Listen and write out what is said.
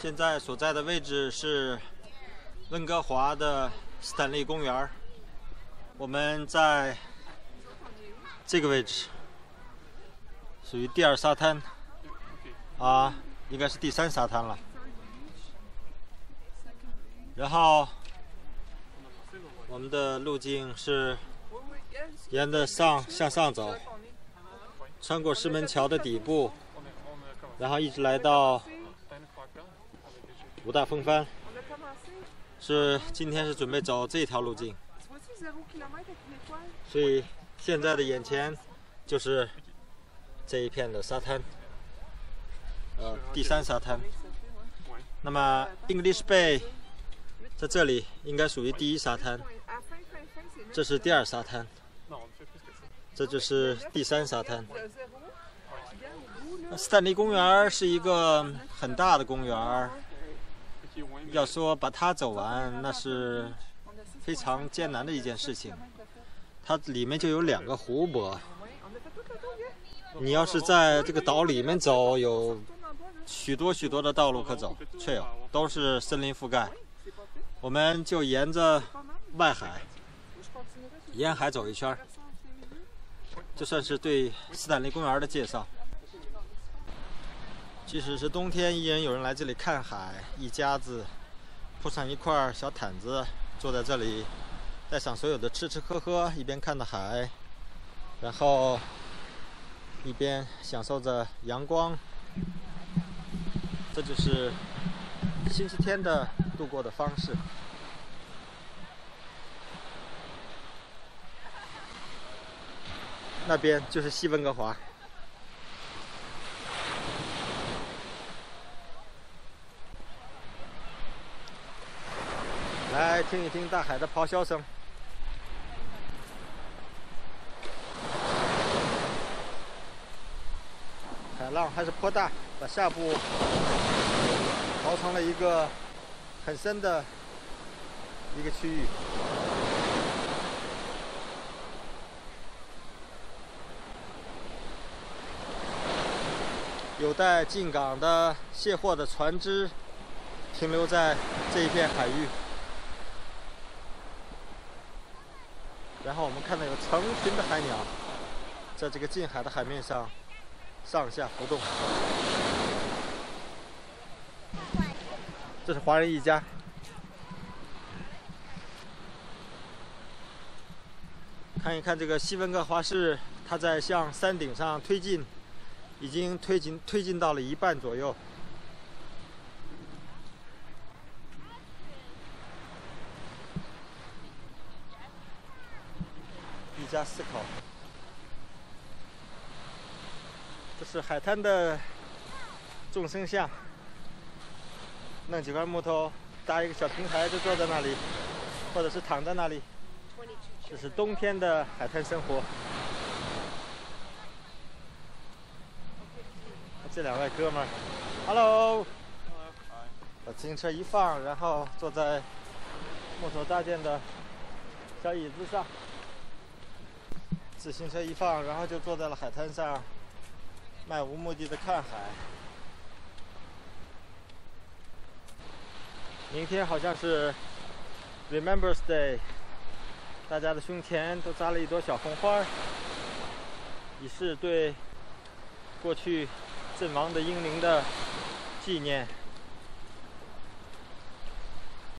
现在所在的位置是温哥华的斯坦利公园。我们在这个位置，属于第二沙滩，应该是第三沙滩了。然后我们的路径是沿着向上走，穿过石门桥的底部，然后一直来到五大风帆。今天是准备走这条路径，所以现在的眼前就是这一片的沙滩，第三沙滩。那么 English Bay 在这里应该属于第一沙滩，这是第二沙滩，这就是第三沙滩。斯坦利公园是一个很大的公园，要说把它走完，那是非常艰难的一件事情。它里面就有2个湖泊，你要是在这个岛里面走，有许多的道路可走 ，trail 都是森林覆盖。我们就沿着外海沿海走一圈，这算是对斯坦利公园的介绍。即使是冬天，依然有人来这里看海，一家子铺上一块小毯子，坐在这里，带上所有的吃喝，一边看着海，然后一边享受着阳光。这就是星期天的度过的方式。那边就是西温哥华。来听一听大海的咆哮声。海浪还是颇大，把下部刨成了一个很深的一个区域。有待进港的卸货的船只停留在这一片海域。然后我们看到有成群的海鸟在这个近海的海面上上下浮动。这是华人一家。看一看这个西温哥华市，它在向山顶上推进，已经推进到了一半左右。一家4口。这是海滩的众生相，弄几块木头搭一个小平台，就坐在那里，或者是躺在那里。这是冬天的海滩生活。这2位哥们儿 ，Hello， 把自行车一放，然后坐在木头搭建的小椅子上。自行车一放，然后就坐在了海滩上，漫无目的的看海。明天好像是 Remembrance Day， 大家的胸前都扎了一朵小红花，以示对过去阵亡的英灵的纪念。